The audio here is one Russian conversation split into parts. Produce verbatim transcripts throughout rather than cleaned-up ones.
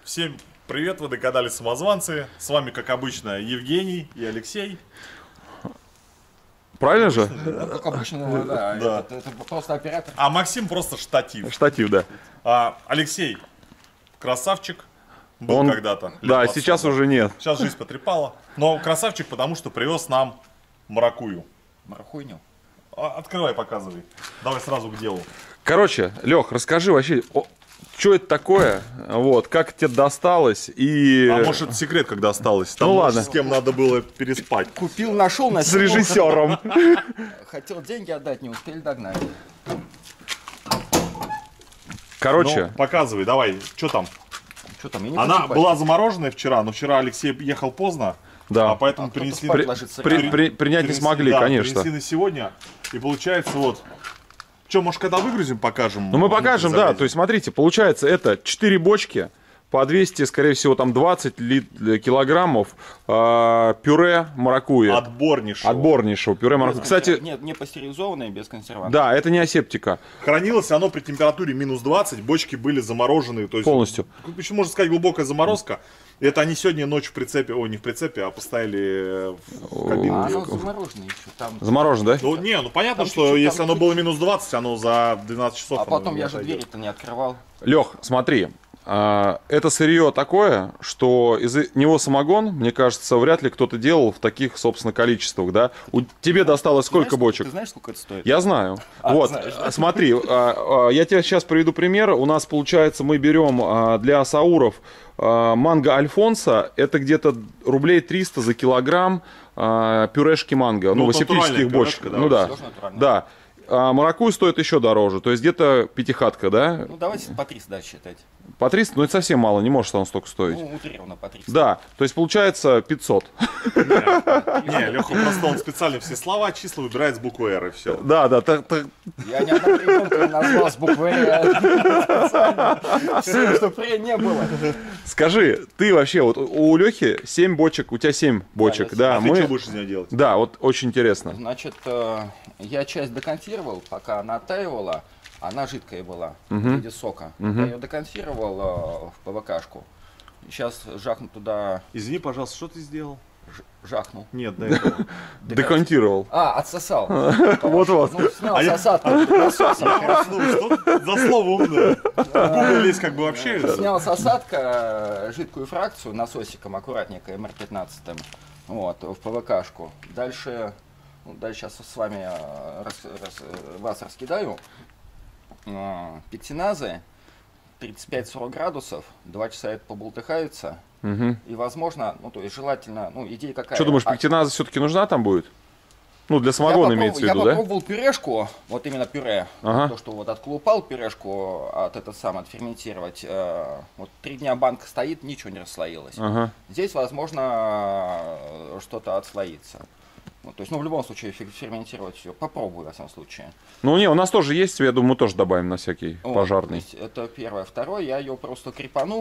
Всем привет, вы на канале Самозванцы. С вами, как обычно, Евгений и Алексей. Правильно же? Да, как обычно, да. Да. Это, это просто оператор. А Максим просто штатив. Штатив, да. А Алексей красавчик. Был Он... когда-то. Да, сейчас уже нет. Сейчас жизнь потрепала. Но красавчик, потому что привез нам маракую. Марахуйню. А, открывай, показывай. Давай сразу к делу. Короче, Лех, расскажи вообще, что это такое, вот, как тебе досталось и... А может, это секрет, когда осталось? Там, Ну может, ладно. с кем надо было переспать. Купил, нашел, на С режиссером. Хотел деньги отдать, не успели догнать. Короче, Ну, показывай, давай. Что там? Что там? Я не Она хочу была замороженная вчера, но вчера Алексей ехал поздно. да. А поэтому А кто-то принесли... спать ложится При- рано. при- принять не Принесли, смогли, да, конечно. принесли на сегодня. И получается вот... Что, может, когда выгрузим, покажем? Ну мы покажем, да, залезем? то есть смотрите, получается это четыре бочки по двести, скорее всего, там двадцать лит- килограммов э, пюре маракуйи. Отборнейшего. Отборнейшего пюре маракуйи. Кстати, Нет, не пастеризованные, без консервантов. да, это не асептика. Хранилось оно при температуре минус двадцать, бочки были замороженные. То есть, Полностью. Еще можно сказать, глубокая заморозка. Это они сегодня ночью в прицепе, ой, не в прицепе, а поставили в А кабину. оно замороженное еще там. Заморожено, да? Ну, не, ну понятно, Там что чуть-чуть, если там оно чуть- было минус двадцать, оно за двенадцать часов... А оно потом не я же отойдет. двери-то не открывал. Лех, смотри, а, это сырье такое, что из него самогон, мне кажется, вряд ли кто-то делал в таких, собственно, количествах, да? У тебе досталось сколько Знаешь, бочек? Ты знаешь, сколько это стоит? Я знаю. А, вот, знаешь, а, смотри, а, а, я тебе сейчас приведу пример. У нас, получается, мы берем а, для сауров а, манго Альфонса, это где-то рублей триста за килограмм а, пюрешки манго, ну, Ну, в асептических натуральная бочках. пюрешка, да, Ну да, Тоже натурально. да. А маракуйя стоит еще дороже, то есть где-то пятихатка, да? Ну давайте по триста дальше считать. По триста, ну это совсем мало, не может он столько стоить. Ну, утрированно по триста. Да, то есть получается пятьсот. Не, Леха просто он специально все слова, числа выбирает с буквы «Р» и все. Да, да, так, так, Я ни одного ребенка не назвал с буквы «Р». Все, что «Р» не было. скажи, ты вообще, вот у Лехи семь бочек, у тебя семь бочек, я да, А ты мы... что будешь из нее делать? Да, вот очень интересно. Значит, э, я часть деконсервировал, пока она оттаивала, она жидкая была в виде сока. Я ее деконсервировал э, в ПВКшку. Сейчас жахну туда, Извини, пожалуйста, что ты сделал? ж- жахнул. Нет, до этого. Деконтировал. А, отсосал. Вот-вот. Ну, снял А я- сосадку насосом. Ну, что за слово умное? Гугл лезть как бы вообще... Снял сосадка, э, жидкую фракцию насосиком аккуратненько, эм эр пятнадцать, вот, в ПВКшку. Дальше, ну, дальше сейчас с вами э, рас- рас- э, вас раскидаю. Э, Пектиназы тридцать пять сорок градусов, два часа это побултыхается. Угу. И возможно, ну то есть желательно, ну идея какая. Что думаешь, А, пектиназа все-таки нужна там будет? Ну, для я самогона попроб- имеется в Я виду, да? попробовал пюрешку, вот именно пюре, Ага. то, что вот отколупал пюрешку, от это сам отферментировать. э, Вот три дня банка стоит, ничего не расслоилось. Ага. Здесь, возможно, э, что-то отслоится. Ну, то есть, ну, в любом случае, фе- ферментировать все. Попробую, во всяком случае. Ну, не, у нас тоже есть, я думаю, мы тоже добавим на всякий Вот, пожарный. то есть это первое. Второе, я ее просто крепану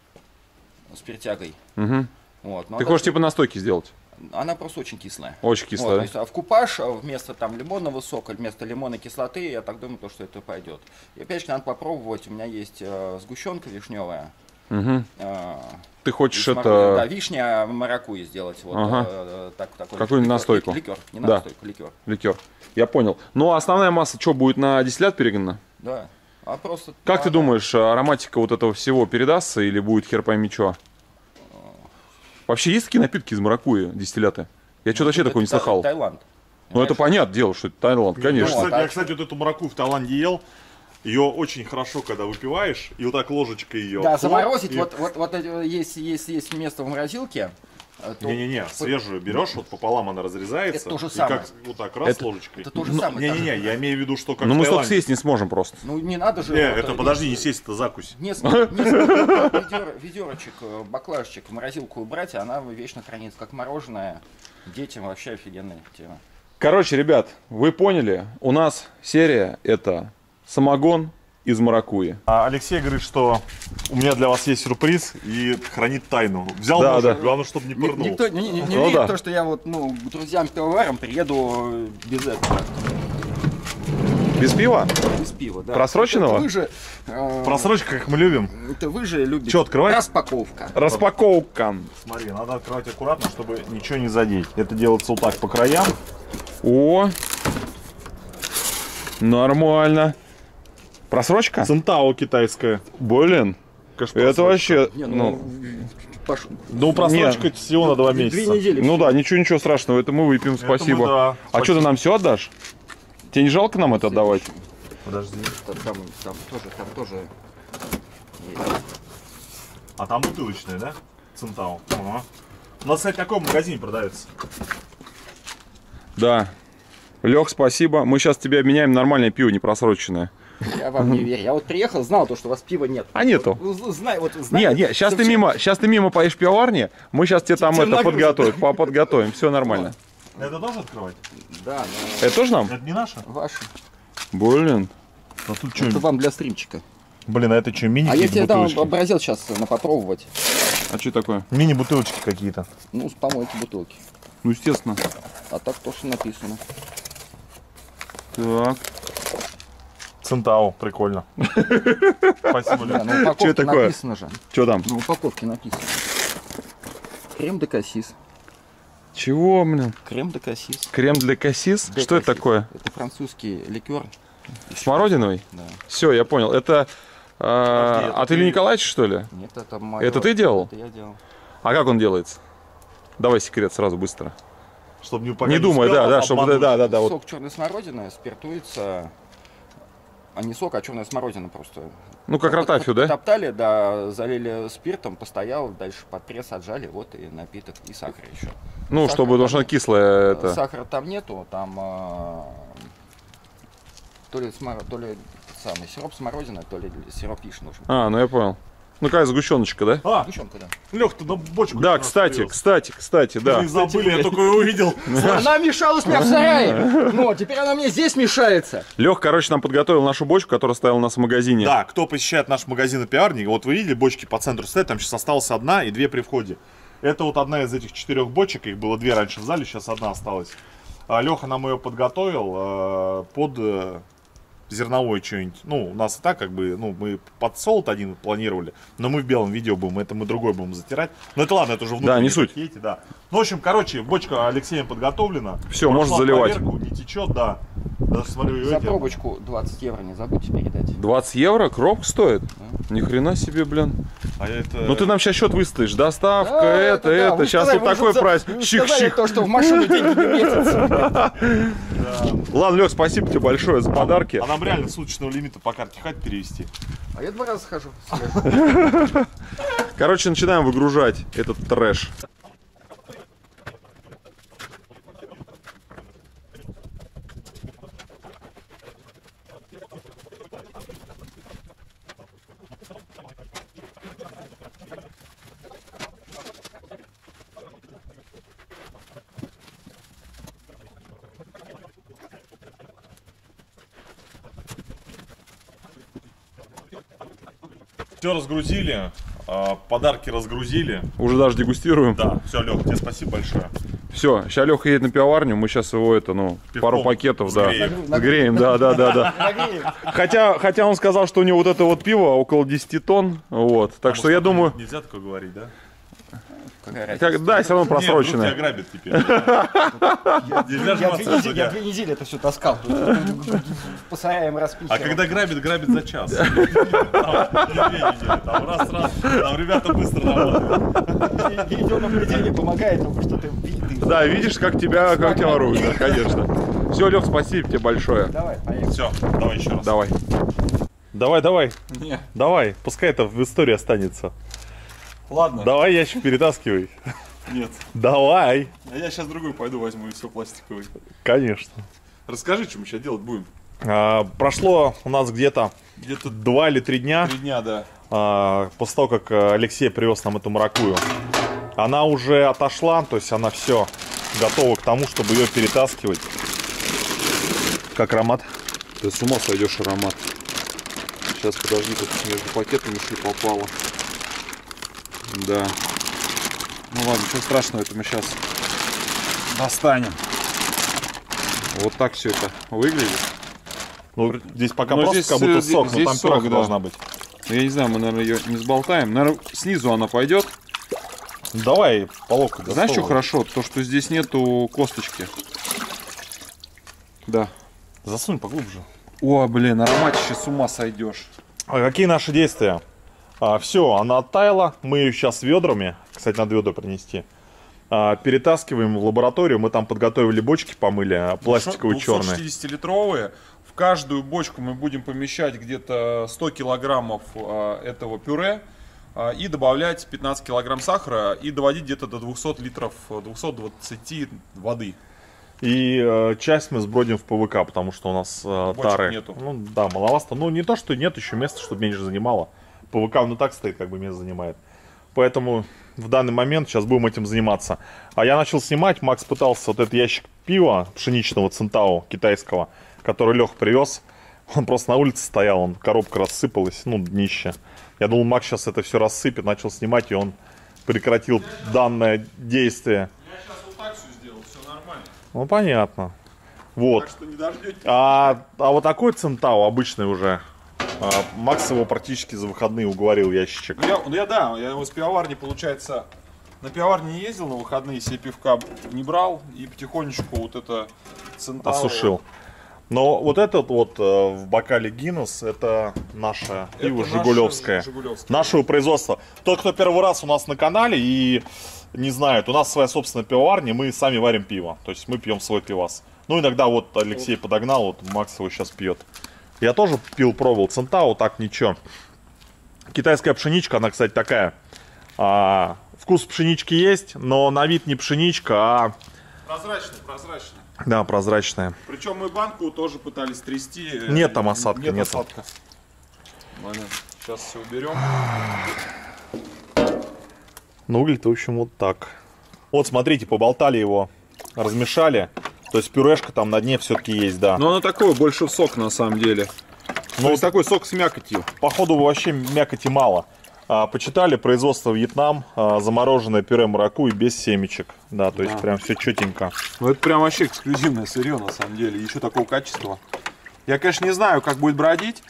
с перетягой. Угу. Вот, но Ты это- хочешь типа настойки сделать? Она просто очень кислая. Очень Вот, кисло, то да? есть, а в купаж а вместо там лимонного сока, вместо лимонной кислоты, я так думаю, то, что это пойдет. И опять же, надо попробовать. У меня есть э, сгущенка вишневая. Угу. э, Ты хочешь и смогу я, да, это... вишня маракуйи сделать. Вот, Ага. э, так, такой Какую-нибудь ликер, настойку. Ликер, не Да. настойку, ликер. Ликер. Я понял. Ну, а основная масса что, будет на дистиллят перегнана? Да. А просто, Как ты а, думаешь, ароматика вот этого всего передастся или будет хер пойми чё? Вообще есть такие напитки из маракуйи, дистилляты? Я что-то вообще это такого не Та- слыхал. Таиланд. Ну, это понятное дело, что это Таиланд, Я, конечно. кстати, а я, кстати, вот эту маракую в Таиланде ел. Ее очень хорошо, когда выпиваешь, и вот так ложечкой ее. Да, заморозить, вот, вот, вот эти- есть, есть, есть место в морозилке. э, то- Не-не-не, свежую берешь, вот пополам она разрезается. Это то же и самое. как вот так раз Это- ложечкой. Это то же Ну, самое. Не-не-не, я имею в виду, что как Ну, в мы столько Таиланде. съесть не сможем просто. Ну, не надо же... Не, вот, это э, подожди, не сесть, это закусь. Несколько, несколько ведер- ведерочек, э, баклажечек в морозилку убрать, и она вечно хранится как мороженое. Детям вообще офигенная тема. Короче, ребят, вы поняли, у нас серия это самогон из маракуйи. А Алексей говорит, что у меня для вас есть сюрприз и хранит тайну. Взял Да, ножик, да. главное, чтобы не пырнул. Никто не, не, не Ну верит да. в то, что я вот, ну, к друзьям пивоварам приеду без этого. Без пива? Без пива, да. Просроченного? Это вы же, э, Просрочка, как мы любим. это вы же любите. Чё, открывать? Распаковка. Распаковка. Смотри, надо открывать аккуратно, чтобы ничего не задеть. Это делается вот так по краям. О, нормально. Просрочка? Цинтао китайская. Блин, Конечно, это просрочка. вообще, Не, ну, ну, Паш, Ну, просрочка Нет. всего на два две месяца. недели. ну да, ничего, ничего страшного, это мы выпьем, Это спасибо. мы, да, А спасибо. что, ты нам все отдашь? Тебе не жалко нам это отдавать? Подожди. Там, там, там тоже, там тоже есть. А там бутылочная, да? Цинтао. Ага. У нас, кстати, в каком магазине продается? Да. Лех, спасибо. Мы сейчас тебе обменяем нормальное пиво, не просроченное. Я вам не верю. Я вот приехал, знал то, что у вас пива нет. А нету. Вот, знай, вот, Не, знаю, не, сейчас ты что мимо, сейчас ты мимо поешь пивоварни, мы сейчас тебе там Тебе это нагрузку. подготовим, по- подготовим, все нормально. Это тоже открывать? Да, но Это тоже нам? Это не наше? ваши. Блин. А тут что? Это вам для стримчика. Блин, а это что, мини А я тебе дам бутылочки? образец сейчас на попробовать. А что такое? Мини-бутылочки какие-то. Ну, помойте бутылки. Ну, естественно. А так то, что написано. Так. Цинтао, прикольно. Спасибо, Да, Лёх. на упаковке Чё такое? написано же. Что там? На упаковке написано. Крем де кассис. Чего, блин? Крем де кассис. Крем для кассис? Де Что это кассис. такое? Это французский ликер. Смородиновый? Да. Все, я понял. Это а, Подожди, это от Ильи ты- Николаевича, что ли? Нет, это моё- Это ты делал? Это я делал. А как он делается? Давай секрет сразу, быстро. Чтобы не упасть. Не думай, да, да, чтобы, да, да, да, вот. Сок черной смородины спиртуется, а не сок, а черная смородина просто. Ну, как ротафию, да? Топтали, да, залили спиртом, постоял, дальше под пресс отжали, вот и напиток, и сахар еще. Ну, Сахар чтобы, потому там что она нет. кислая, это. Сахара там нету, там а, то ли, смор- то ли самый сироп смородины, то ли сироп вишни нужен. А, ну я понял. Ну, какая сгущеночка, да? А, Сгущенка, да. Лех, ты на бочку. Да, у нас кстати, привез. кстати, кстати, да. Не забыли, я только ее увидел. Она мешалась мне в сарае, но теперь она мне здесь мешается. Лех, короче, нам подготовил нашу бочку, которая стояла у нас в магазине. Да, кто посещает наш магазин и пиарник, вот вы видели, бочки по центру стоят, там сейчас осталась одна и две при входе. Это вот одна из этих четырех бочек, их было две раньше в зале, сейчас одна осталась. А Леха нам ее подготовил э, под э, зерновой что-нибудь. Ну, у нас и так как бы, ну, мы под солод один планировали, но мы в белом видео будем, это мы другой будем затирать. Но это ладно, это уже внутренние Да, не суть. пакеты, да. Ну, в общем, короче, бочка Алексеем подготовлена. Всё, Прошла можно заливать. проверку, не течет, да. Даже смотрю, За эти- пробочку двадцать евро не забудьте передать. двадцать евро коробка стоит? Ни хрена себе, блин. А это... Ну ты нам сейчас счет выставишь. Доставка, Да, это, да, это. вы Сейчас сказали, вот вы такой же прайс. за- вы сказали Чих-чих. то, что в машину деньги не метятся. Ладно, Лех, спасибо тебе большое за подарки. А нам реально суточного лимита по карте хватит перевести? А я два раза схожу. Короче, начинаем выгружать этот трэш. Все разгрузили, а, подарки разгрузили. Уже даже дегустируем. Да, все, Лех, тебе спасибо большое. Все, сейчас Леха едет на пивоварню, мы сейчас его это, ну, Пивком пару пакетов, да. сгреем. Сгреем, да, да, да, да. Хотя, хотя он сказал, что у него вот это вот пиво около десяти тонн, вот. Так что я думаю, Нельзя такое говорить, да? Какая разница? как, да, все равно Нет, вдруг тебя просроченное. грабят теперь. Нельзя Я же две, маться, недели, я судья. две недели это все таскал. По сараям распихивал. А когда грабит, грабит за час. Там не две недели, там раз-раз, там ребята быстро работают. Видеонаблюдение помогает, только что ты видишь. Да, видишь, как тебя, как тебя воруют, да, конечно. Все, Лех, спасибо тебе большое. Давай, поехали. Все, давай еще раз. Давай. Давай, давай, Не, давай, пускай это в истории останется. ладно. Давай ящик перетаскивай. Нет. Давай. А я сейчас другой пойду возьму и все пластиковый. Конечно. Расскажи, что мы сейчас делать будем. А, прошло у нас где-то Где-то два или три дня три дня, да. а, после того, как а, Алексей привез нам эту маракую. Она уже отошла, то есть она все готова к тому, чтобы ее перетаскивать. Как аромат? Ты с ума сойдешь, аромат. Сейчас, подожди, тут между пакетами еще попало. Да. Ну ладно, ничего страшного, это мы сейчас достанем. Вот так все это выглядит. Ну, здесь пока Но просто здесь, как будто здесь- сок, но здесь там сок, пюреха да. должна быть. Я не знаю, мы, наверное, ее не сболтаем. Наверное, снизу она пойдет. Давай по локоть. Знаешь, что засовывай. хорошо? То, что здесь нету косточки. Да. Засунь поглубже. О, блин, ароматище, с ума сойдешь. А какие наши действия? А, все, она оттаяла. Мы ее сейчас ведрами, кстати, надо ведра принести, а, перетаскиваем в лабораторию. Мы там подготовили бочки, помыли, а, пластиковые черные. двухсотшестидесятилитровые. В каждую бочку мы будем помещать где-то сто килограммов а, этого пюре а, и добавлять пятнадцать килограмм сахара и доводить где-то до двухсот литров, двухсот двадцати воды. И э, часть мы сбродим в ПВК, потому что у нас э, Бочек тары. нету. Ну да, маловато. Ну не то, что нет еще места, чтобы меньше занимало. ПВК ну так стоит, как бы место занимает. Поэтому в данный момент сейчас будем этим заниматься. А я начал снимать. Макс пытался вот этот ящик пива пшеничного Цинтао китайского, который Леха привез. Он просто на улице стоял, он коробка рассыпалась, ну днище. Я думал, Макс сейчас это все рассыпет, начал снимать, и он прекратил данное действие. Я сейчас вот так все сделал, все нормально. Ну понятно. Вот. Так что не дождетесь. А, а вот такой Цинтао обычный уже. А, Макс его практически за выходные уговорил ящичек. Ну, я, ну я да, я его с пивоварни, получается, на пивоварне не ездил, на выходные себе пивка не брал и потихонечку вот это Цинтао Осушил. Но вот этот вот э, в бокале Гиннес, это наше пиво наше Жигулевское. Жигулевское. Нашего производства. Тот, кто первый раз у нас на канале и не знает, у нас своя собственная пивоварня, мы сами варим пиво. То есть мы пьем свой пивас. Ну иногда вот Алексей подогнал, вот Макс его сейчас пьет. Я тоже пил, пробовал Цинтао, так ничего. Китайская пшеничка, она, кстати, такая. А, вкус пшенички есть, но на вид не пшеничка, а... Прозрачный, прозрачный. Да, прозрачная. Причем мы банку тоже пытались трясти. Нет там осадка, Нет нету. осадка. Ладно, сейчас все уберем. Ну, выглядит, в общем, вот так. Вот, смотрите, поболтали его, размешали. То есть пюрешка там на дне все-таки есть, да. Но оно такое, больше сок на самом деле. Ну, То есть такой сок с мякотью. походу вообще мякоти мало. А, почитали, производство Вьетнам, а, замороженное пюре маракуйи без семечек. Да, то есть Да. прям все четенько. Ну это прям вообще эксклюзивное сырье на самом деле. Еще такого качества. Я, конечно, не знаю, как будет бродить.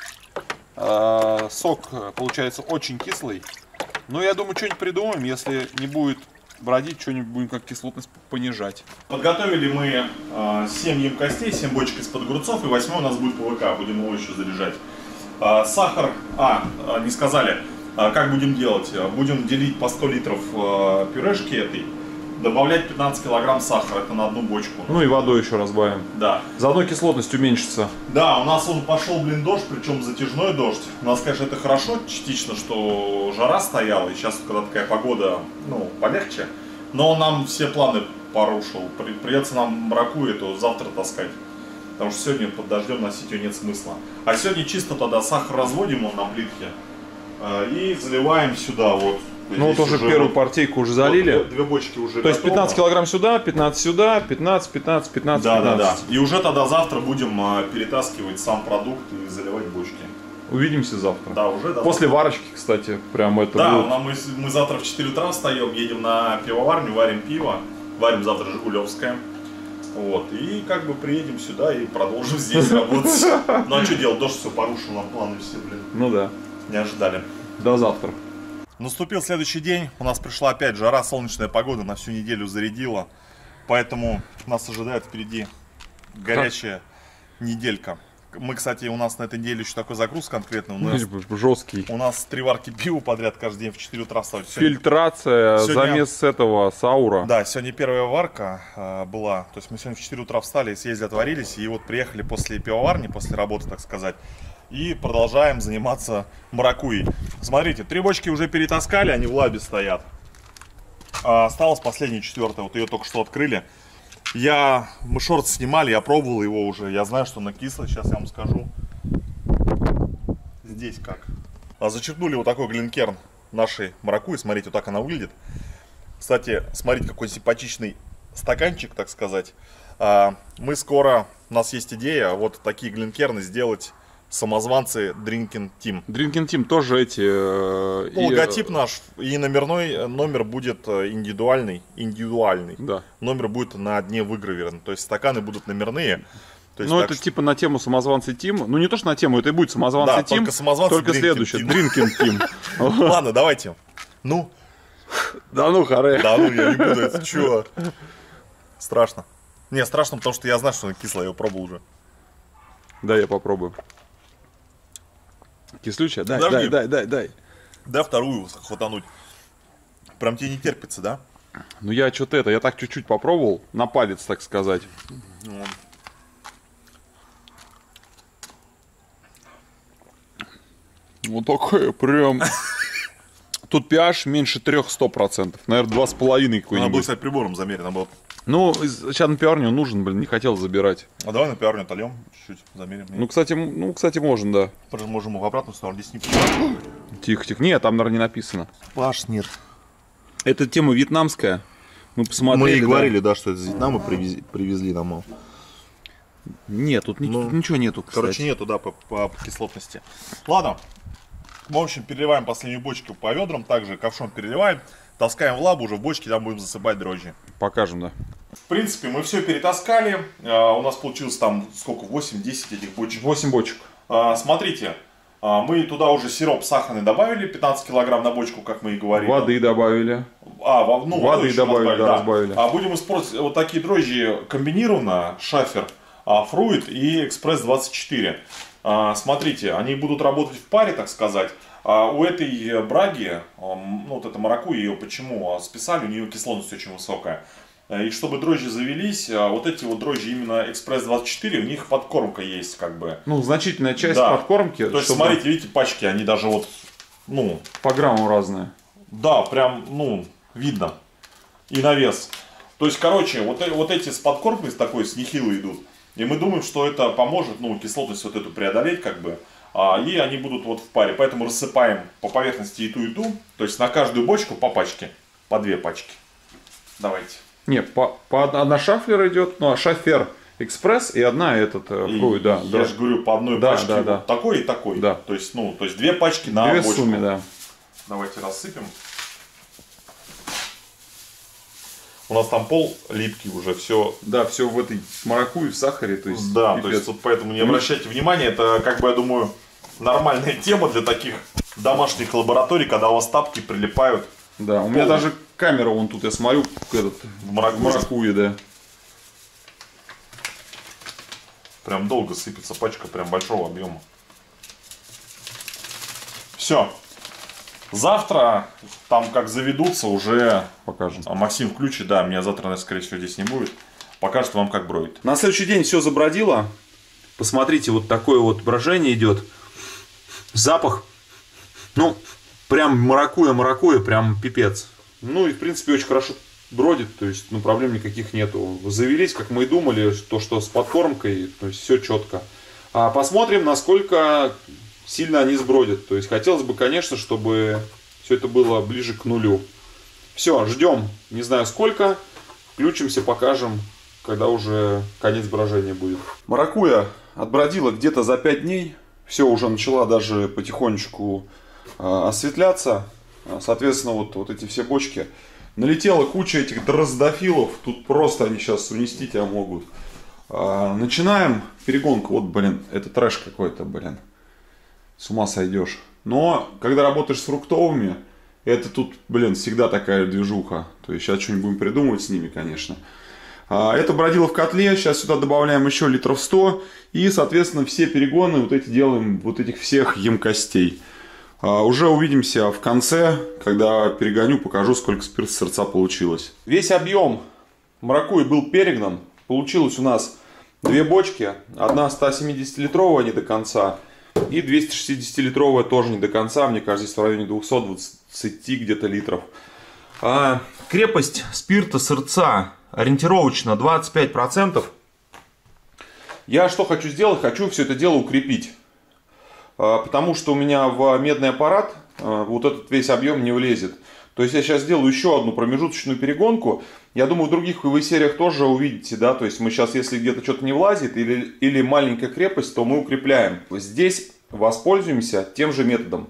А, сок получается очень кислый. Но я думаю, что-нибудь придумаем, если не будет бродить, что-нибудь будем как кислотность понижать. Подготовили мы э, семь емкостей, семь бочек из-под огурцов, и восьмой у нас будет ПВК, будем его еще заряжать. А, сахар, а, а, не сказали, а, как будем делать. Будем делить по сто литров э, пюрешки этой, добавлять пятнадцать килограмм сахара, это на одну бочку. Ну и водой еще разбавим. Да. Заодно кислотность уменьшится. Да, у нас он пошел, блин, дождь, причем затяжной дождь. У нас, конечно, это хорошо, частично, что жара стояла, и сейчас, когда такая погода, ну, полегче. Но он нам все планы порушил. При- Придется нам маракуйю эту завтра таскать. Потому что сегодня под дождем носить ее нет смысла. А сегодня чисто тогда сахар разводим он на плитке э, и заливаем сюда вот. Ну вот Здесь уже первую вот- партийку уже вот залили. две, две бочки уже То есть готовы. пятнадцать килограмм сюда, пятнадцать сюда, пятнадцать, пятнадцать, пятнадцать, Да, да, да. пятнадцать. И уже тогда завтра будем э, перетаскивать сам продукт и заливать бочки. Увидимся завтра. Да, уже да. После варочки, кстати, прям это Да, будет. ну, мы, мы завтра в четыре утра встаем, едем на пивоварню, варим пиво, варим завтра Жигулевское. Вот, и как бы приедем сюда и продолжим здесь работать. Ну а что делать, дождь все порушил, нам планы все, блин, Ну да. не ожидали. До завтра. Наступил следующий день, у нас пришла опять жара, солнечная погода, на всю неделю зарядила. Поэтому нас ожидает впереди горячая неделька. Мы, кстати, у нас на этой неделе еще такой загруз конкретный. У нас, Жесткий. у нас три варки пива подряд каждый день в четыре утра вставать. Фильтрация, сегодня- замес с этого, саура. Да, сегодня первая варка э, была. То есть мы сегодня в четыре утра встали, съездили, отварились. И вот приехали после пивоварни, после работы, так сказать. И продолжаем заниматься маракуйей. Смотрите, три бочки уже перетаскали, они в лабе стоят. А осталась последняя, четвертая. Вот ее только что открыли. Я, мы шорт снимали, я пробовал его уже. Я знаю, что он кислый, сейчас я вам скажу. Здесь как. А зачерпнули вот такой глинкерн нашей маракуйи. Смотрите, вот так она выглядит. Кстати, смотрите, какой симпатичный стаканчик, так сказать. А, мы скоро, у нас есть идея, вот такие глинкерны сделать самозванцы Drinking Team. Drinking Team тоже эти... э, Ну, и, логотип э, наш и номерной номер будет э, индивидуальный. Индивидуальный. Да. Номер будет на дне выгравирован. То есть стаканы будут номерные. То есть Ну, так это что- типа на тему самозванцы Тим. Ну, не то, что на тему, это и будет самозванцы Да, Тим. только самозванцы Только Drinking следующее. Team. Дринкин Тим. Ладно, давайте. Ну, Да ну, харе. да, ну я не буду, это чё? Страшно. Не, страшно, потому что я знаю, что она кислая, я ее пробовал уже. Да, я попробую. Кислючая? Дай, Подожди. дай, дай, дай, дай. Да, вторую хватануть. Прям тебе не терпится, да? Ну, я что-то это, я так чуть-чуть попробовал, на палец, так сказать. Ну, Вот такое прям... Тут pH меньше трех сто процентов. Наверное, два с половиной Надо было, какой-нибудь. кстати, прибором замерено было. Ну, сейчас на пиарню нужен, блин, не хотел забирать. А давай на пиарню отольем, чуть-чуть замерим. Ну, кстати, м- ну, кстати, можно, да. Тоже можем в обратную сторону, здесь не Тихо, тихо. Нет, там, наверное, не написано. Паш, нет. Это тема вьетнамская. Мы посмотрели. Мы и да. говорили, да, что это из Вьетнама привезли, привезли нам. мол. Нет, тут, ни- Ну, тут ничего нету, кстати. Короче, нету, да, по, по- по кислотности. Ладно. В общем, переливаем последнюю бочку по ведрам. Также ковшом переливаем. Таскаем в лабу, уже в бочке там будем засыпать дрожжи. Покажем, да. В принципе, мы все перетаскали. А, у нас получилось там сколько? восемь-десять этих бочек. восемь бочек. А, смотрите, а, мы туда уже сироп сахарный добавили, пятнадцать килограмм на бочку, как мы и говорили. Воды добавили. А, во- ну, Воды еще добавили, да, разбавили. А будем использовать вот такие дрожжи комбинированно, шафер, а, фруит и экспресс двадцать четыре. А, смотрите, они будут работать в паре, так сказать. А у этой браги, ам, ну вот эта маракуйя, ее почему а, списали, у нее кислотность очень высокая. А, И чтобы дрожжи завелись, а, вот эти вот дрожжи именно экспресс двадцать четыре, у них подкормка есть как бы. Ну, значительная часть Да. подкормки. То есть, чтобы смотрите, видите, пачки, они даже вот, ну, По грамму разные. да, прям, ну, видно. И на вес. То есть, короче, вот, э- вот эти с подкормкой с такой, с нехилой идут. И мы думаем, что это поможет, ну, кислотность вот эту преодолеть, как бы. А, и они будут вот в паре. Поэтому рассыпаем по поверхности и ту, и ту. То есть, на каждую бочку по пачке. По две пачки. Давайте. Не, по, по одна, одна шафлер идет, ну, а шафер экспресс и одна этот э, И фруит, да. я да. же говорю, по одной Да, пачке да, вот да. такой и такой. Да. То есть, ну, то есть, две пачки на Две в бочку. сумме, да. Давайте рассыпем. У нас там пол липкий уже, все. Да, все в этой маракуйе, в сахаре, то есть Да, пипец. то есть вот поэтому не обращайте внимания, это, как бы, я думаю, нормальная тема для таких домашних лабораторий, когда у вас тапки прилипают Да, у меня Пол. даже камера вон тут, я смотрю, этот, в в маракуйе. маракуйе, да. Прям долго сыпется пачка, прям большого объема. Все. Завтра, там как заведутся, уже Покажем. а, Максим включит, да, меня завтра, наверное, скорее всего, здесь не будет. Покажет вам, как броит. На следующий день все забродило. Посмотрите, вот такое вот брожение идет. Запах, ну, прям маракуя, маракуя, прям пипец. Ну и, в принципе, очень хорошо бродит, то есть, ну, проблем никаких нету. Завелись, как мы и думали, то, что с подкормкой, то есть, все четко. А посмотрим, насколько сильно они сбродят. То есть, хотелось бы, конечно, чтобы все это было ближе к нулю. Все, ждем, не знаю сколько, включимся, покажем, когда уже конец брожения будет. Маракуя отбродила где-то за пять дней. Все, уже начала даже потихонечку э, осветляться. Соответственно, вот, вот эти все бочки. Налетела куча этих дроздофилов. Тут просто они сейчас унести тебя могут. А, начинаем перегонку. Вот, блин, это трэш какой-то, блин. С ума сойдешь. Но, когда работаешь с фруктовыми, это тут, блин, всегда такая движуха. То есть, сейчас что-нибудь будем придумывать с ними, конечно. А, это бродило в котле. Сейчас сюда добавляем еще литров сто. И, соответственно, все перегоны вот эти делаем, вот этих всех емкостей. Uh, уже увидимся в конце, когда перегоню, покажу, сколько спирт сердца получилось. Весь объем маракуйи был перегнан. Получилось у нас две бочки. Одна сто семидесятилитровая не до конца. И двести шестидесятилитровая тоже не до конца. Мне кажется, здесь в районе двухсот двадцати где-то литров. Uh, крепость спирта сердца ориентировочно двадцать пять процентов. Я что хочу сделать? Хочу все это дело укрепить. Потому что у меня в медный аппарат вот этот весь объем не влезет. То есть я сейчас сделаю еще одну промежуточную перегонку. Я думаю, в других ви ви-сериях тоже увидите, да, то есть мы сейчас, если где-то что-то не влазит или, или маленькая крепость, то мы укрепляем. Здесь воспользуемся тем же методом.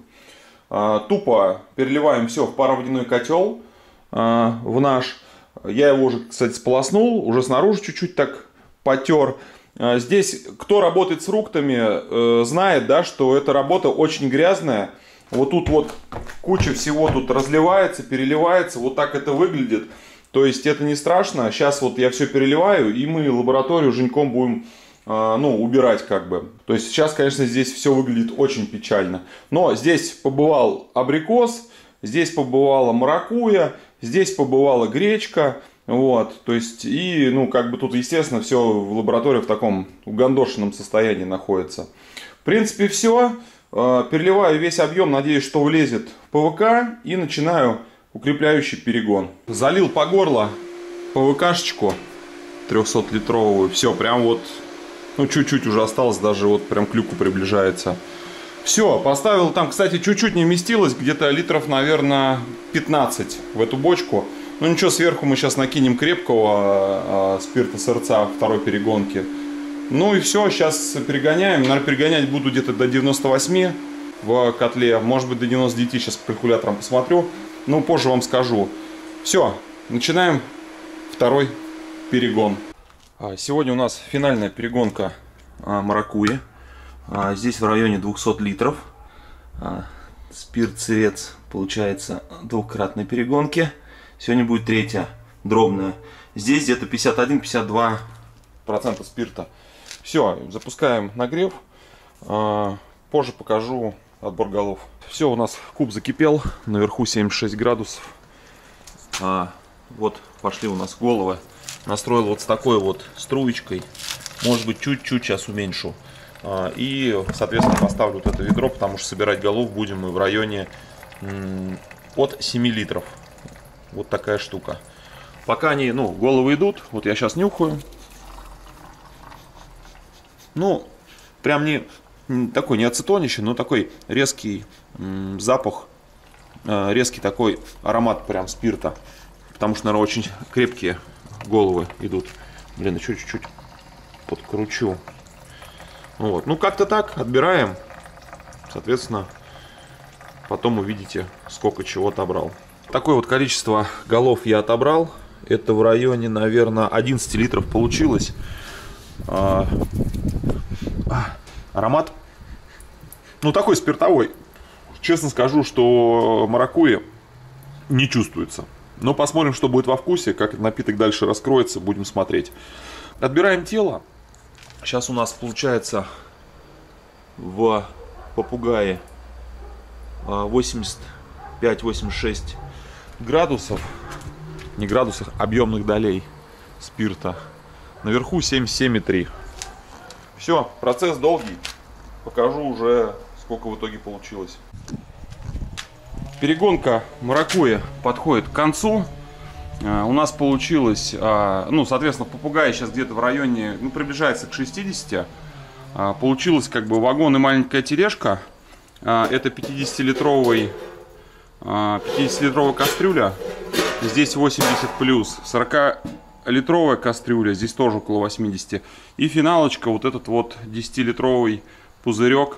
Тупо переливаем все в пароводяной котел, в наш. Я его уже, кстати, сполоснул, уже снаружи чуть-чуть так потер. Здесь, кто работает с фруктами, знает, да, что эта работа очень грязная. Вот тут вот куча всего тут разливается, переливается, вот так это выглядит. То есть это не страшно. Сейчас вот я все переливаю, и мы лабораторию Женьком будем, ну, убирать как бы. То есть сейчас, конечно, здесь все выглядит очень печально. Но здесь побывал абрикос, здесь побывала маракуйя, здесь побывала гречка. Вот, то есть, и, ну, как бы тут, естественно, все в лаборатории в таком угандошенном состоянии находится. В принципе, все. Переливаю весь объем, надеюсь, что влезет в ПВК, и начинаю укрепляющий перегон. Залил по горло ПВКшечку трехсотлитровую. Все, прям вот, ну, чуть-чуть уже осталось, даже вот прям к люку приближается. Все, поставил там, кстати, чуть-чуть не вместилось, где-то литров, наверное, пятнадцать в эту бочку. Ну ничего, сверху мы сейчас накинем крепкого э, спирта сырца второй перегонки. Ну и все, сейчас перегоняем. Наверное, перегонять буду где-то до девяноста восьми в котле. Может быть, до девяноста девяти, сейчас по калькуляторам посмотрю. Ну, позже вам скажу. Все, начинаем второй перегон. Сегодня у нас финальная перегонка маракуйи. Здесь в районе двухсот литров. Спирт сырец получается двукратной перегонки. Сегодня будет третья, дробная. Здесь где-то пятьдесят один — пятьдесят два процента спирта. Все, запускаем нагрев. Позже покажу отбор голов. Все, у нас куб закипел. Наверху семьдесят шесть градусов. Вот пошли у нас головы. Настроил вот с такой вот струечкой. Может быть, чуть-чуть сейчас уменьшу. И, соответственно, поставлю вот это ведро, потому что собирать голов будем мы в районе от семи литров. Вот такая штука. Пока они, ну, головы идут, вот я сейчас нюхаю. Ну, прям не, не такой, не ацетонище, но такой резкий м, запах, э, резкий такой аромат прям спирта. Потому что, наверное, очень крепкие головы идут. Блин, еще чуть-чуть подкручу. Вот, ну как-то так, отбираем. Соответственно, потом увидите, сколько чего отобрал. Такое вот количество голов я отобрал. Это в районе, наверное, одиннадцати литров получилось. А, а, аромат, ну, такой спиртовой. Честно скажу, что маракуйя не чувствуется. Но посмотрим, что будет во вкусе, как этот напиток дальше раскроется, будем смотреть. Отбираем тело. Сейчас у нас получается в попугае восемьдесят пять — восемьдесят шесть градусов, не градусов, объемных долей спирта. Наверху семьдесят семь и три. Все, процесс долгий. Покажу уже, сколько в итоге получилось. Перегонка маракуйи подходит к концу. У нас получилось, ну, соответственно, в попугае сейчас где-то в районе, ну, приближается к шестидесяти. Получилось как бы вагон и маленькая тележка. Это пятидесятилитровый пятидесятилитровая кастрюля, здесь восемьдесят плюс, сорокалитровая кастрюля, здесь тоже около восьмидесяти, и финалочка, вот этот вот десятилитровый пузырек.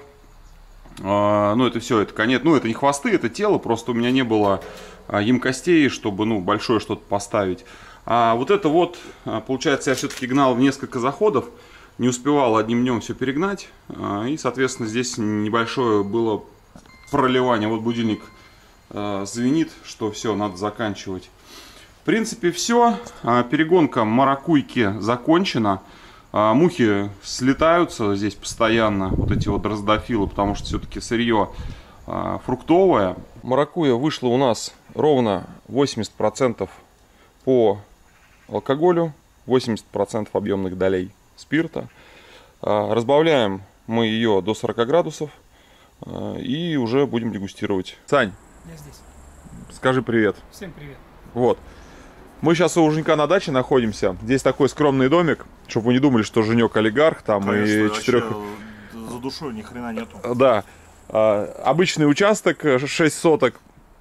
Ну, это все, это конец, ну, это не хвосты, это тело, просто у меня не было емкостей, чтобы, ну, большое что-то поставить. А вот это вот, получается, я все-таки гнал в несколько заходов, не успевал одним днем все перегнать, и, соответственно, здесь небольшое было проливание. Вот будильник звенит, что все, надо заканчивать. В принципе, все. Перегонка маракуйки закончена. Мухи слетаются здесь постоянно, вот эти вот дроздофилы, потому что все-таки сырье фруктовое. Маракуйя вышла у нас ровно восемьдесят процентов по алкоголю, восемьдесят процентов объемных долей спирта. Разбавляем мы ее до сорока градусов и уже будем дегустировать. Сань, я здесь. Скажи привет. Всем привет. Вот. Мы сейчас у Женька на даче находимся. Здесь такой скромный домик, чтобы вы не думали, что Женек олигарх там. Конечно, и четырех... за душой ни хрена нету. Да. Обычный участок, шесть соток,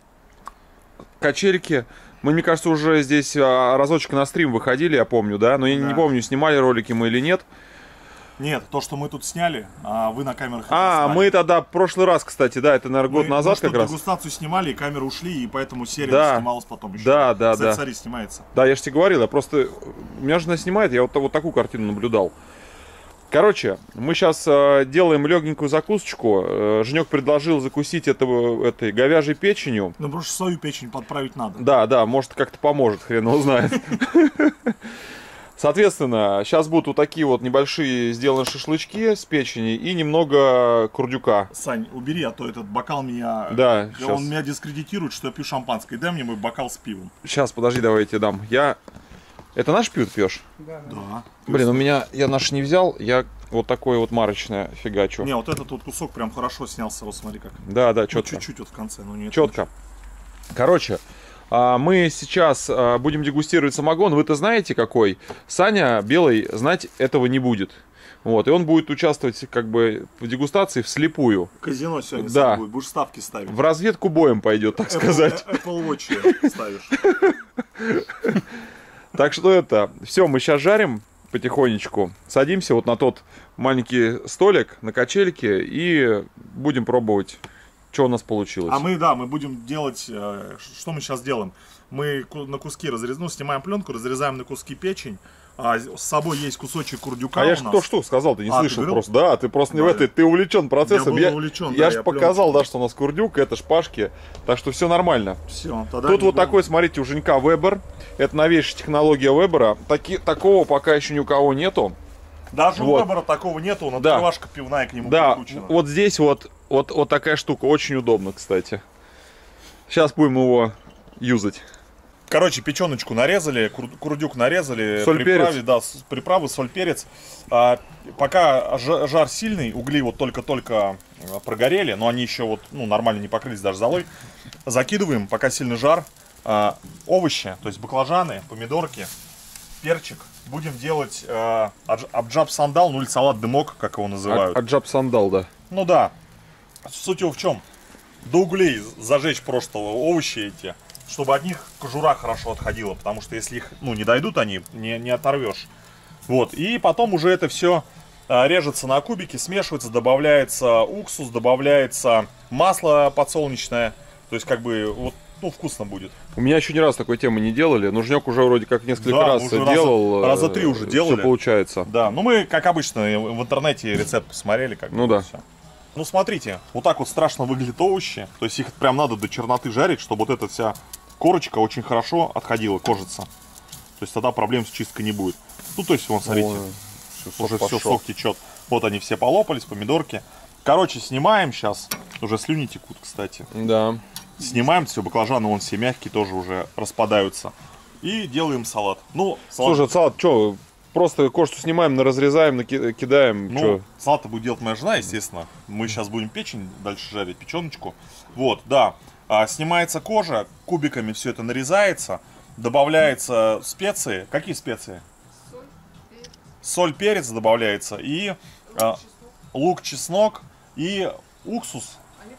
качельки. Мы, мне кажется, уже здесь разочек на стрим выходили, я помню, да? Но я да. не помню, снимали ролики мы или нет. Нет, то, что мы тут сняли, а вы на камерах. А, снимали. Мы тогда в прошлый раз, кстати, да, это, наверное, год мы, назад мы как раз. Дегустацию снимали, и камеры ушли, и поэтому серия да. снималась потом еще. Да, да, кстати, да. Смотри, снимается. Да, я же тебе говорил, я просто... Меня жена снимает, я вот, вот такую картину наблюдал. Короче, мы сейчас э, делаем легенькую закусочку. Э, Женек предложил закусить этого, этой говяжьей печенью. Ну, потому что свою печень подправить надо. Да, да, может как-то поможет, хрен его знает. Соответственно, сейчас будут вот такие вот небольшие сделаны шашлычки с печени и немного курдюка. Сань, убери, а то этот бокал меня... Да, Он сейчас. меня дискредитирует, что я пью шампанское. Дай мне мой бокал с пивом. Сейчас, подожди, давай я тебе дам. Я... Это наш пьют пьешь? Да, да. Да. Блин, у меня... Я наш не взял, я вот такое вот марочное фигачу. Не, вот этот вот кусок прям хорошо снялся. Вот смотри как. Да, да, Ну, четко. чуть-чуть вот в конце. Но нет, Четко. Короче, а, мы сейчас а, будем дегустировать самогон. Вы-то знаете какой? Саня Белый знать этого не будет. Вот, и он будет участвовать как бы в дегустации вслепую. Казино сегодня Да. сам будет. Будешь ставки ставить. В разведку боем пойдет, так сказать. Apple Watch ставишь. Так что это, все, мы сейчас жарим потихонечку. Садимся вот на тот маленький столик, на качельке и будем пробовать, что у нас получилось. А мы, да, мы будем делать, э, что мы сейчас делаем? Мы ку- на куски разрезаем, ну, снимаем пленку, разрезаем на куски печень, а с собой есть кусочек курдюка А у я ж нас. то что сказал, ты не А, ты слышал говорил? просто. Да, ты просто не Да. в этой, ты увлечен процессом. Я был увлечен, я да, ж я показал, пленку. да, что у нас курдюк, это шпажки. Так что все нормально. Все, тогда Тут не вот будем. такой, смотрите, у Женька Weber. Это новейшая технология Weber. Таки, такого пока еще ни у кого нету. Даже вот. у выбора такого нету, он Да. открывашка пивная к нему Да, прикручена. вот здесь вот, вот, вот такая штука. Очень удобно, кстати. Сейчас будем его юзать. Короче, печеночку нарезали, кур- курдюк нарезали, Соль, приправе, перец. да, с- приправы, соль, перец. А, пока жа- жар сильный, угли вот только-только а, прогорели, но они еще вот, ну, нормально не покрылись даже золой. Закидываем, пока сильный жар, а, овощи, то есть баклажаны, помидорки, перчик. Будем делать а, адж- абджаб сандал, ну или салат дымок, как его называют. Аджаб сандал, да. Ну да. Суть его в чем? До углей зажечь просто овощи эти, чтобы от них кожура хорошо отходила, потому что если их, ну, не дойдут они, не, не оторвешь. Вот, и потом уже это все режется на кубики, смешивается, добавляется уксус, добавляется масло подсолнечное, то есть как бы вот, ну, вкусно будет. У меня еще ни раз такой темы не делали, но Женек уже вроде как несколько Да, раз мы уже делал. раза- раза три уже делали. Все получается. Да, ну мы, как обычно, в интернете рецепт посмотрели, как Ну бы, да. всё. Ну смотрите, вот так вот страшно выглядят овощи, то есть их прям надо до черноты жарить, чтобы вот эта вся корочка очень хорошо отходила, кожица. То есть тогда проблем с чисткой не будет. Ну то есть, вон, смотрите, Ой, всё, уже сок все, пошел. сок течет. Вот они все полопались, помидорки. Короче, снимаем сейчас, уже слюни текут, кстати. Да. Снимаем все, баклажаны вон все мягкие, тоже уже распадаются. И делаем салат. Ну, салат, Слушай, салат, что, просто кожу снимаем, на разрезаем, наки- кидаем, ну, чё? салат будет делать моя жена, естественно. Мы сейчас будем печень дальше жарить, печеночку. Вот, да. А, снимается кожа, кубиками все это нарезается, добавляется специи. Какие специи? Соль, перец добавляется и а, лук, чеснок и уксус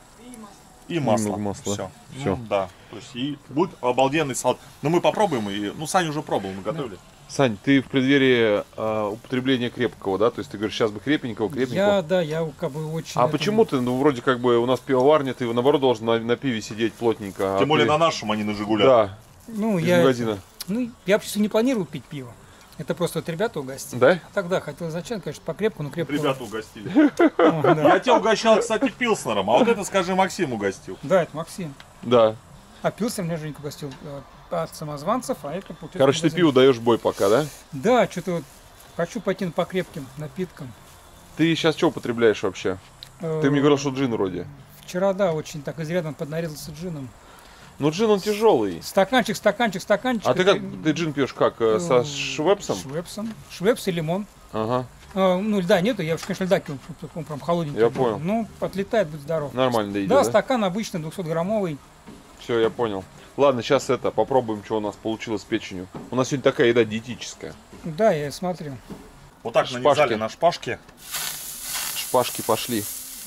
и масло. Немного масла. Все. Всё. да. То есть и будет обалденный салат. Но мы попробуем и, ну, Саня уже пробовал, мы готовили. Сань, ты в преддверии э, употребления крепкого, да? То есть ты говоришь, сейчас бы крепенького, крепенького. Я, да, я как бы очень... А это, почему ты, ну, вроде как бы у нас пивоварня, ты наоборот должен на, на пиве сидеть плотненько. а Тем более ты- на нашем, а не на Жигулях. Да, Ну, из я... магазина. Ну, я вообще не планировал пить пиво. Это просто вот ребята угостили. Да? Тогда хотел изначально, конечно, по крепку, но крепко... Ребята угостили. О, да. Я тебя угощал, кстати, пилснером, а вот это, скажи, Максим угостил. Да, это Максим. Да. А пился меня Женька угостил э, от самозванцев, а это получается... Короче, ты магазин. пиво даешь бой пока, да? Да, что-то вот хочу пойти по крепким напиткам. Ты сейчас что употребляешь вообще? Ты мне говорил, что джин вроде. Вчера, да, очень так изрядно поднарезался джином. Ну джин он тяжелый. Стаканчик, стаканчик, стаканчик. А ты как, Это- ты джин пьешь как, э, со швепсом? Швепсом. Швепс и лимон. Ага, А, ну, льда нету, я уж, конечно, льда кинул, чтобы он прям холодненький Я был. понял. Ну, отлетает, будь здоров. нормально идет, Да, да? стакан обычный, двухсотграммовый. Все, я понял. Ладно, сейчас это, попробуем, что у нас получилось с печенью. У нас сегодня такая еда диетическая. Да, я смотрю. Вот так Шпажки. нанизали на шпажки. Шпажки пошли.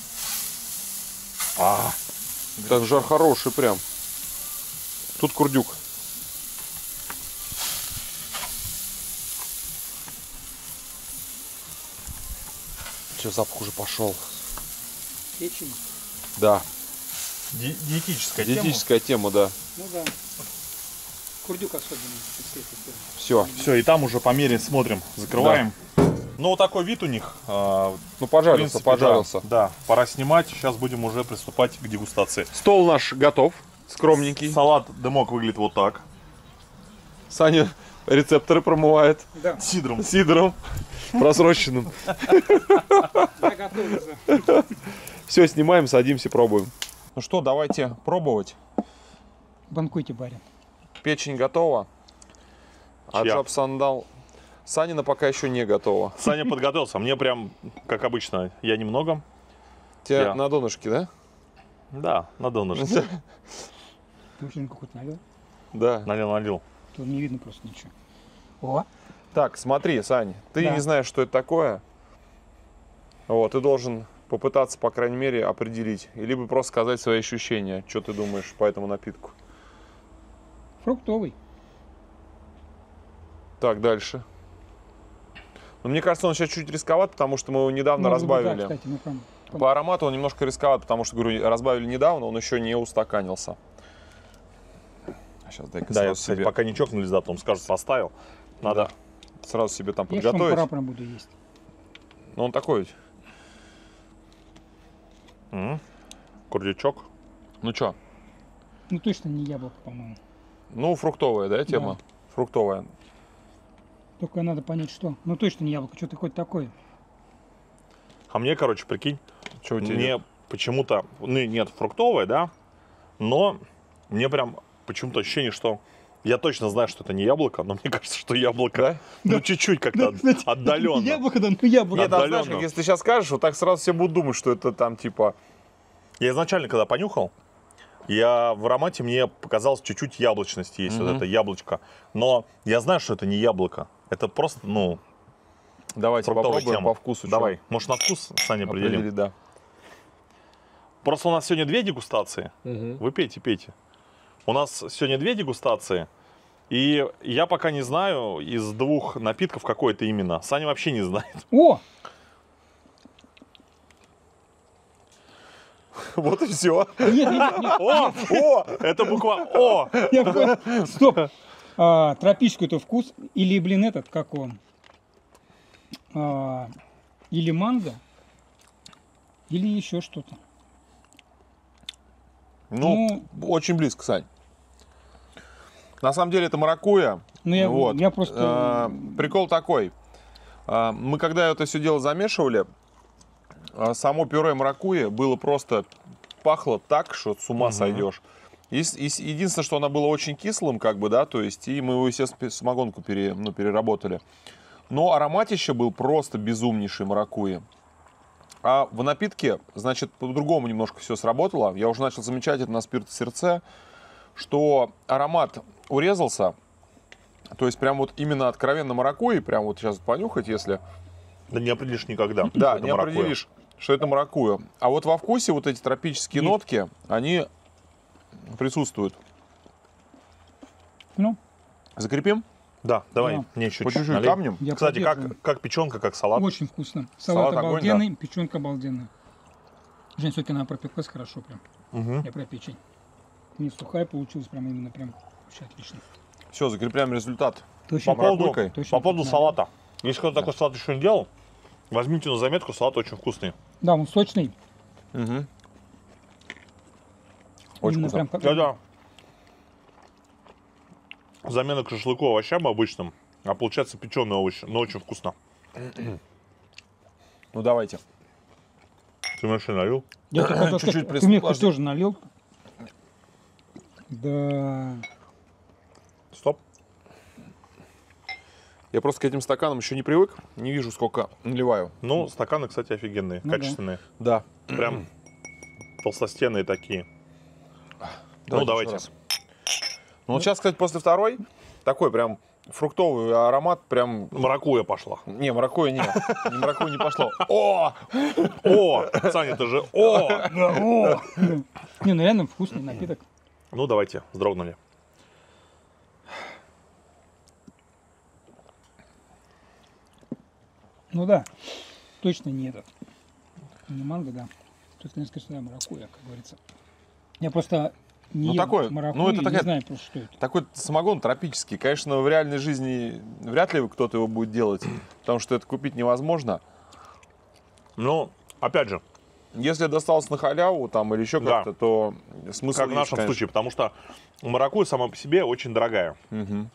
А, Так жар хороший прям. Тут курдюк. Все, запах уже пошел. Печень. Да, ди- диетическая тема. диетическая тема, да. Ну да. Курдюк особенно. Все. Все, и там уже по мере смотрим, закрываем. Ну, вот такой вид у них. а, Ну, в пожалуйста, принципе, пожалуйста. Да, да, пора снимать. Сейчас будем уже приступать к дегустации. Стол наш готов, скромненький. Салат Демок выглядит вот так. Саня рецепторы промывает Да, Сидром. сидром просроченным. я готов уже. Все, снимаем, садимся, пробуем. Ну что, давайте пробовать. Банкуйте, барин. Печень готова. Чья? Аджаб сандал. Санина пока еще не готова. Саня подготовился. Мне прям, как обычно, я немного. Тебя Я. на донышке, да? Да, на донышке. Ты уже какой-то налил? Да. Налил, налил. Тут не видно просто ничего. О, Так, смотри, Сань, ты Да. не знаешь, что это такое. Вот, ты должен попытаться, по крайней мере, определить. И либо просто сказать свои ощущения, что ты думаешь по этому напитку. фруктовый. Так, дальше. Но мне кажется, он сейчас чуть рисковат, потому что мы его недавно Может быть, разбавили. да, кстати, ну, прям- По аромату он немножко рисковат, потому что, говорю, разбавили недавно, он еще не устаканился. Сейчас дай-ка Да, я, сразу кстати, себе, пока не чокнулись, да, потом скажут, поставил. Надо. сразу себе там Я подготовить. шампура прям буду есть. Ну, он такой ведь. М, Курдючок. Ну что? Ну точно не яблоко, по-моему. Ну, фруктовая, да, тема? Фруктовая. Только надо понять, что. Ну точно не яблоко, что-то хоть такое. А мне, короче, прикинь, Что у тебя? мне почему-то, ну, нет, фруктовое, да, но мне прям почему-то ощущение, что я точно знаю, что это не яблоко, но мне кажется, что яблоко, Да? ну, чуть-чуть как-то отдаленно. Не яблоко, да, ну яблоко. Нет, а знаешь, отдаленно. как если ты сейчас скажешь, вот так сразу все будут думать, что это там типа... Я изначально, когда понюхал, я в аромате мне показалось чуть-чуть яблочности есть, вот Мгм. это яблочко. Но я знаю, что это не яблоко. Это просто, ну, Давайте фруктовая попробуем тема. по вкусу. Давай, может, на вкус, Саня, чё определим? определить, да. Просто у нас сегодня две дегустации. Вы пейте, пейте. У нас сегодня две дегустации. И я пока не знаю из двух напитков, какой это именно. Саня вообще не знает. О, Вот и все. нет, нет, нет, О, о, это буква О. я понял. Стоп. А, тропический это вкус. Или, блин, этот, как он? А, или манго. Или еще что-то. Ну, очень близко, Сань. На самом деле это маракуйя. Ну, я- вот. я просто- А, прикол такой. А, мы когда это все дело замешивали, а, само пюре маракуйя было просто... Пахло так, что с ума сойдешь. И, с- и с- единственное, что оно было очень кислым, как бы, да, то есть, и мы его, естественно, самогонку пере, ну, переработали. Но ароматище был просто безумнейший маракуйя. А в напитке, значит, по-другому немножко все сработало. Я уже начал замечать это на спирт-сердце, что аромат урезался. То есть прям вот именно откровенно маракуйя, прям вот сейчас понюхать, если... Да не определишь никогда. Да, что это не маракуйя. определишь, что это маракуйя. А вот во вкусе вот эти тропические Есть. нотки, они присутствуют. Ну, Закрепим? Да, давай, Да. мне чуть По чуть-чуть налей. камнем. я Кстати, поддерживаю. как, как печенка, как салат. Очень вкусно. Салат, Салат огонь, обалденный, печенка обалденная. Жень, все-таки она пропеклась хорошо прям. Мгм. Я про печень. Не сухая получилась, прям именно прям вообще отлично. Все, закрепляем результат. Точно, По поводу, маракуйкой. Точно по поводу вкусно. салата. Если кто такой салат еще не делал, возьмите на заметку, салат очень вкусный. Да, он сочный. Мгм. Очень Именно вкусно. прям как... Это замена к шашлыку овощам обычным, а получается печеные овощи, но очень вкусно. Ну давайте. Ты мне что, налил? Я только хотел Чуть-чуть сказать, ты мне присыпал. тоже налил. Да. Стоп. Я просто к этим стаканам еще не привык. Не вижу, сколько наливаю. Ну, стаканы, кстати, офигенные, Ну да. качественные. Да. Прям толстостенные такие. Ну, еще давайте. раз. Ну, вот сейчас, кстати, после второй, такой прям фруктовый аромат, прям... Маракуйя пошла. Не, маракуйя не. Не маракуйя не пошло. О! О, Саня, это же О! Да, о! Не, ну реально вкусный напиток. Ну, давайте, вздрогнули. Ну да, точно не этот. Не манго, да. Тут, конечно, да, маракуйя, как говорится. Я просто не Ну, ел такой, маракуйю, ну, это не такая- знаю просто, что это. Такой самогон тропический. Конечно, в реальной жизни вряд ли кто-то его будет делать, потому что это купить невозможно. Ну, опять же, Если досталось на халяву там или еще Да. как-то, то смысл как в есть, нашем конечно. случае, потому что маракуйя сама по себе очень дорогая. Мгм.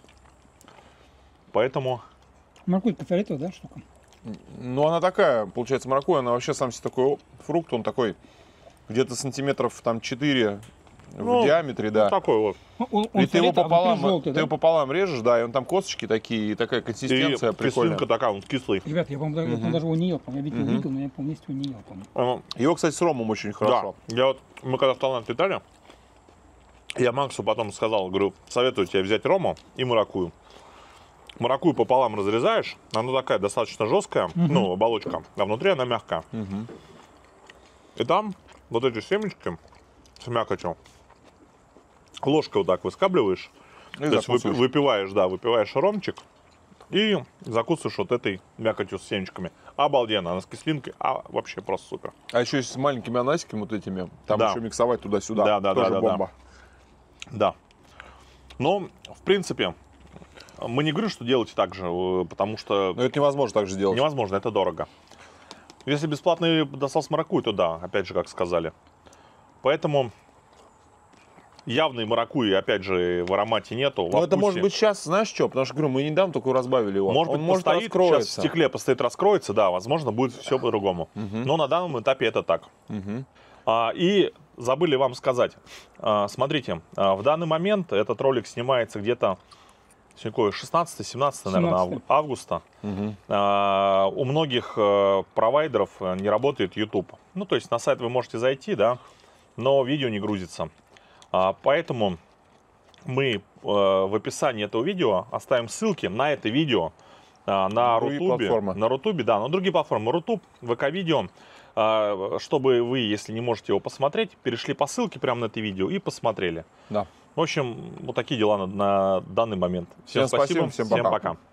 Поэтому, Маракуйя фиолетовая, да, штука? Ну, она такая, получается, маракуйя, она вообще сам себе такой фрукт, он такой где-то сантиметров там четыре Ну, в диаметре, да. ну, такой вот. Ну, Он, он И ты его фиолетовый, а пополам, внутри желтый, ты да? его пополам режешь, да, и он там косточки такие, и такая И консистенция прикольная. кислинка такая, он кислый. Ребят, я, по-моему, даже- Мгм. даже его не ел. по-моему. Я видел, Мгм. видел, но я полностью его не ел, по-моему. Э, Его, кстати, с ромом очень хорошо. Да, я вот, мы когда в Таиланд летали, я Максу потом сказал, говорю, советую тебе взять рому и маракую. Маракую пополам разрезаешь, она такая достаточно жесткая, ну, оболочка, а внутри она мягкая. Мгм. И там вот эти семечки с мякотью, ложкой вот так выскабливаешь, И то есть выпи- закусываешь. выпиваешь, да, выпиваешь ромчик и закусываешь вот этой мякотью с семечками. Обалденно, она с кислинкой, а вообще просто супер. А еще с маленькими ананасиками вот этими, там Да. еще миксовать туда-сюда. Да, да, Тоже да, да, да. бомба. Да. Но, в принципе, мы не говорим, что делайте так же, э, потому что Но это невозможно так же делать. невозможно, это дорого. Если бесплатный достался маракуйя, то да, опять же, как сказали. Поэтому явной маракуйи, опять же, в аромате нету. Но во это вкусе. может быть сейчас, знаешь что? Потому что, говорю, мы недавно только разбавили его. Может Он быть, может постоит, сейчас в раскроется. стекле постоит, раскроется, да, возможно, будет все по-другому. Но на данном этапе это так. Мгм. А, и забыли вам сказать. А, смотрите, а, в данный момент этот ролик снимается где-то шестнадцатое-семнадцатое, наверное, ав- семнадцатое. августа. Мгм. А, у многих э, провайдеров э, не работает YouTube. Ну, то есть на сайт вы можете зайти, да, но видео не грузится. А, поэтому мы э, в описании этого видео оставим ссылки на это видео а, на Другие Рутубе. платформы. На Рутубе, да, на другие платформы. Рутуб, ВК-видео. А, чтобы вы, если не можете его посмотреть, перешли по ссылке прямо на это видео и посмотрели. Да. В общем, вот такие дела на, на данный момент. Всем, Всем спасибо, спасибо, всем пока. пока.